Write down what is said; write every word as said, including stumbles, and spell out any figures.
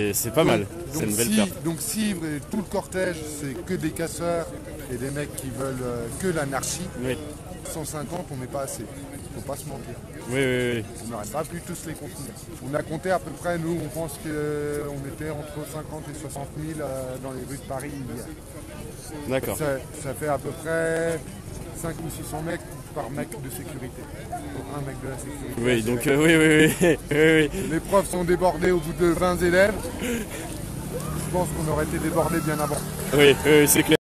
C'est pas mal, c'est une belle si, perte. donc si et tout le cortège, c'est que des casseurs et des mecs qui veulent euh, que l'anarchie, Oui, cent cinquante, on n'est pas assez. Faut pas se mentir. oui, oui, oui. On n'aurait pas pu tous les contenir. On a compté à peu près, nous, on pense qu'on était entre cinquante et soixante mille euh, dans les rues de Paris hier. D'accord. Ça, ça fait à peu près cinq ou six cents mecs par mec de sécurité. Pour un mec de la sécurité. Oui, donc euh, oui, oui, oui, oui, oui. Les profs sont débordés au bout de vingt élèves. Je pense qu'on aurait été débordés bien avant. Oui, oui, c'est clair.